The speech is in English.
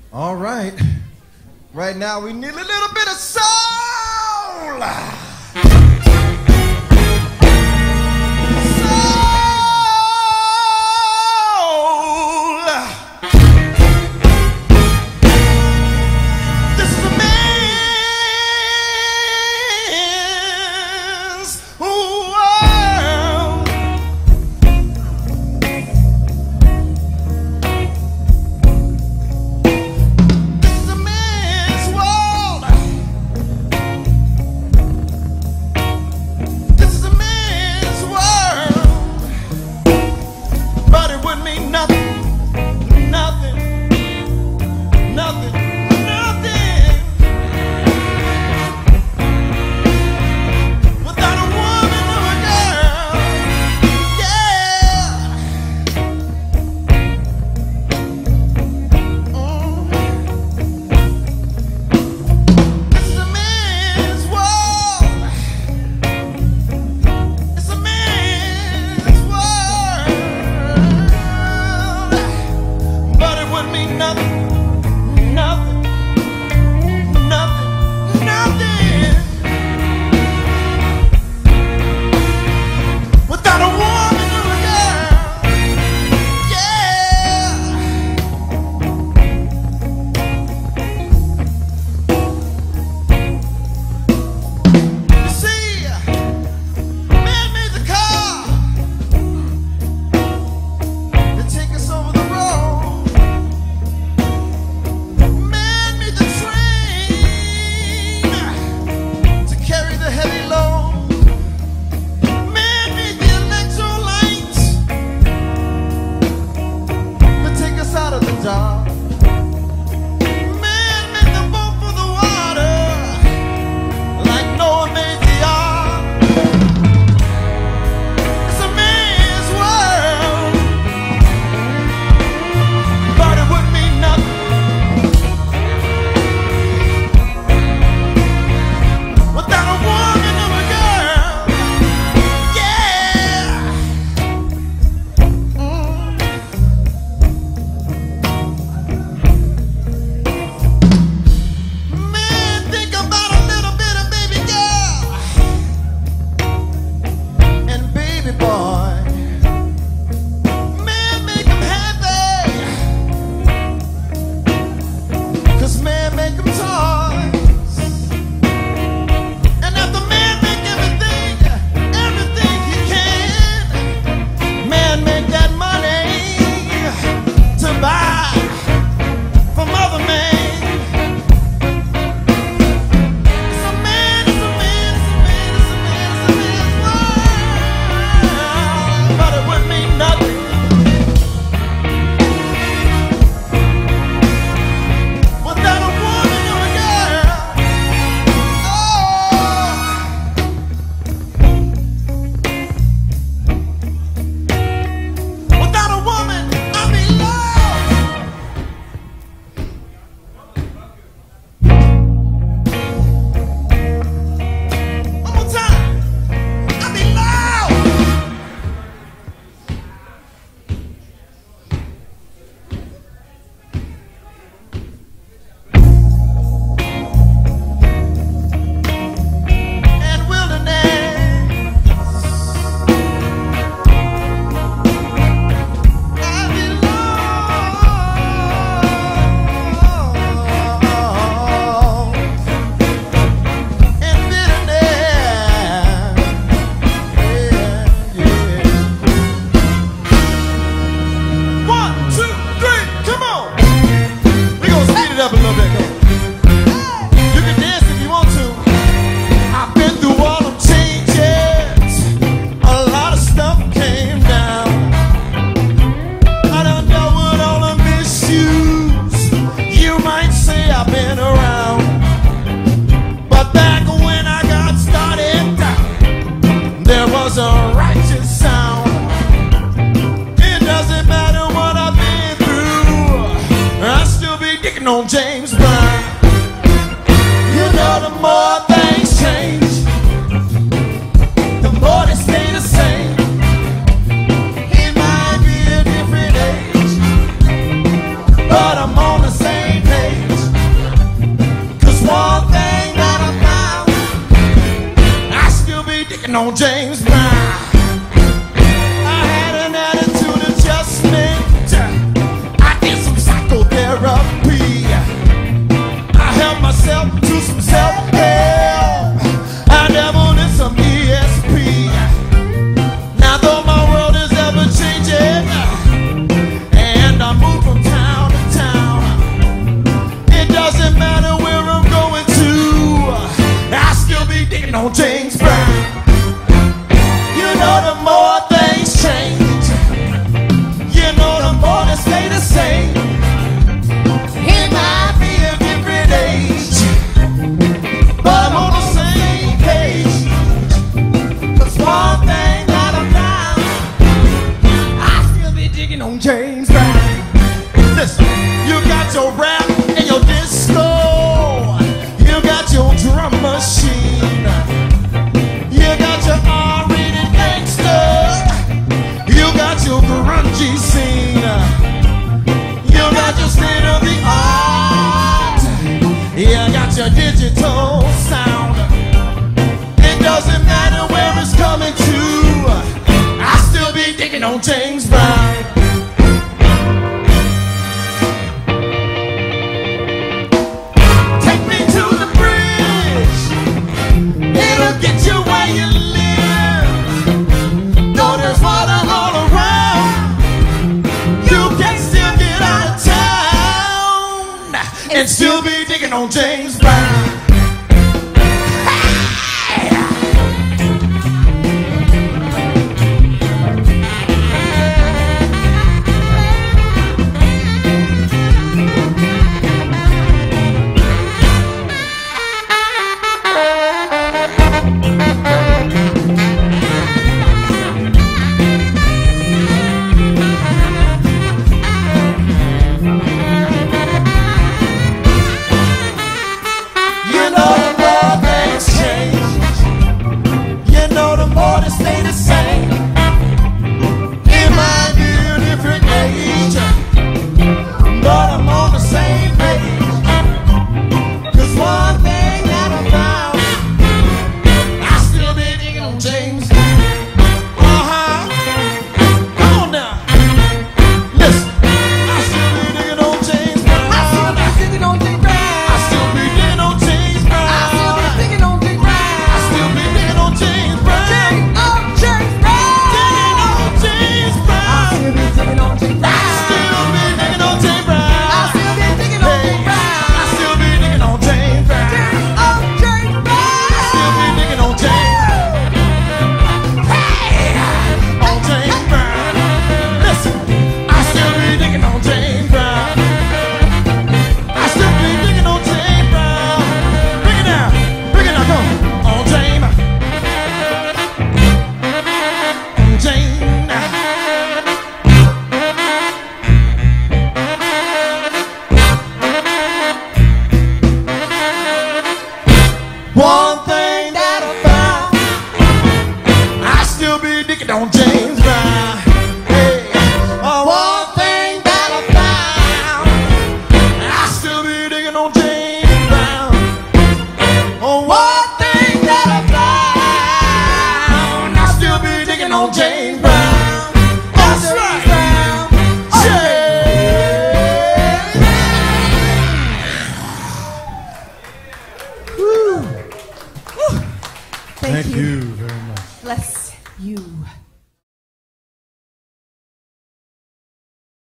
All right. Right now we need a little bit of soul. On James Brown, you know the more things change, the more they stay the same. It might be a different age, but I'm on the same page. digging on James Brown. Listen, you got your rap and your disco. You got your drum machine. You got your R-rated gangster. You got your grungy scene. You got your state of the art. You got your digital sound. It doesn't matter where it's coming to. I still be digging on James Brown. Take me to the bridge. It'll get you where you live. Though there's water all around, you can still get out of town and still be digging on James Brown. Stay the same. It might be a different age, but I'm on the same page. 'Cause one thing that I found, I still be digging on James. Come on now. Listen, I still be digging on James Brown. I still be digging on James Brown. I still be digging on James Brown. I still be digging on James Brown. I still be digging on James Brown. One thing that I found, I still be digging on James Brown. Hey, one thing that I found, I still be digging on James Brown. One thing that I found, I still be digging on James Brown. That's right. Thank you very much. Bless you.